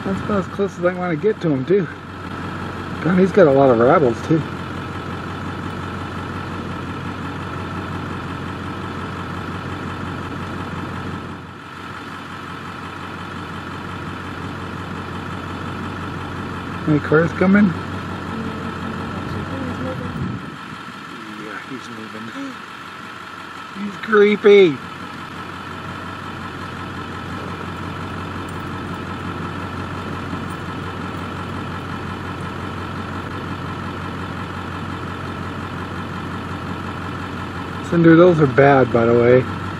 That's about as close as I want to get to him, too. God, he's got a lot of rattles, too. Any cars coming? Yeah, he's moving. He's creepy. Cinder, those are bad, by the way.